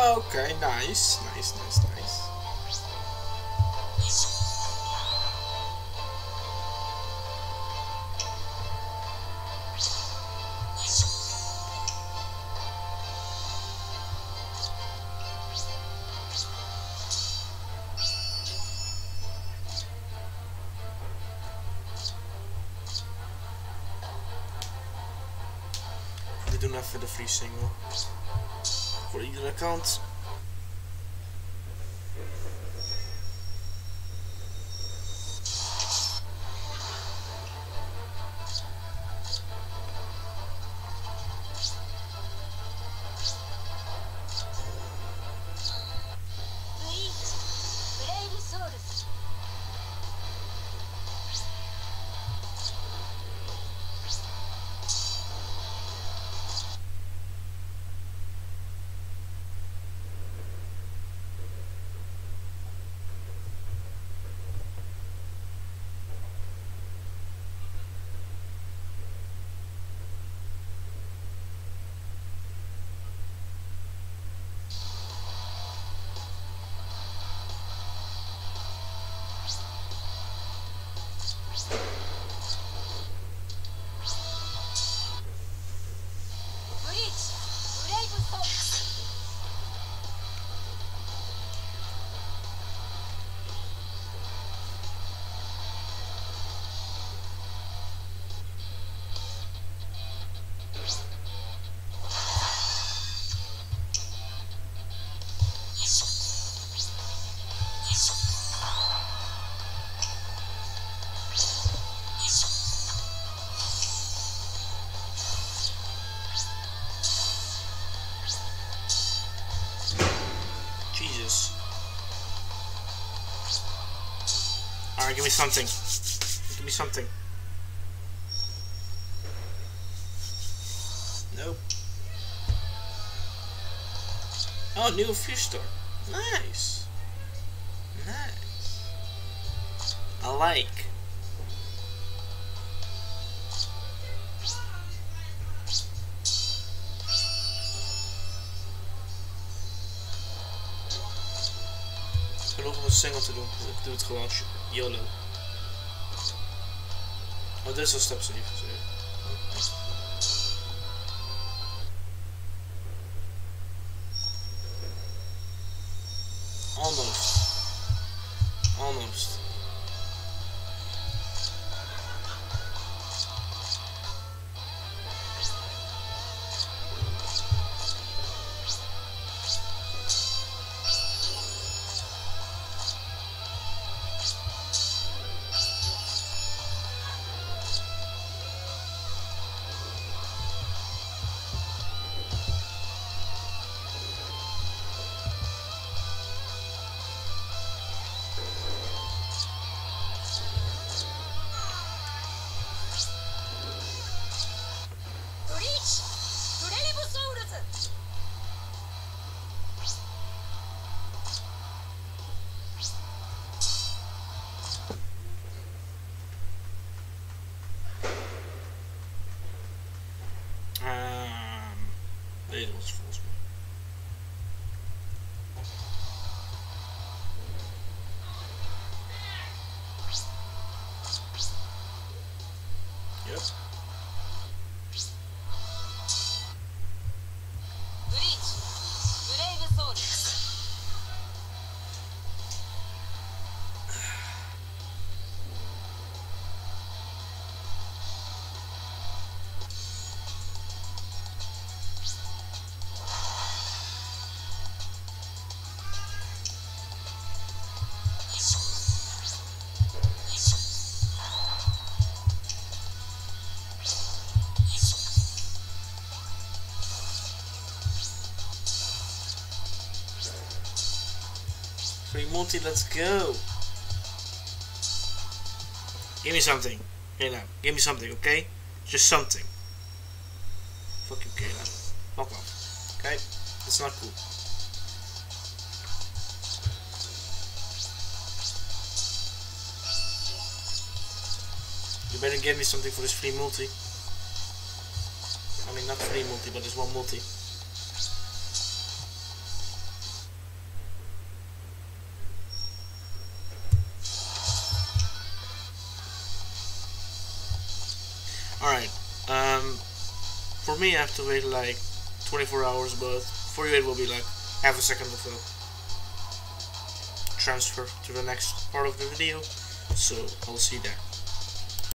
Okay, nice. We doen even de free single. Voor iedere kant. Jesus. Alright, give me something. Give me something. Nope. Oh, new fish store. Nice. Nice. I like. Genoeg om een single te doen. Ik doe het gewoon YOLO. Oh, dit is al step 7. Almost. Almost. Deze was volgens mij. Yep. Free multi, let's go. Give me something. Kayla, give me something, okay? Just something. Fuck you, Kayla. Fuck off. Okay? That's not cool. You better give me something for this free multi. I mean, not free multi, but this one multi. for me I have to wait like 24 hours, but for you it will be like half a second of a transfer to the next part of the video, so I'll see you there.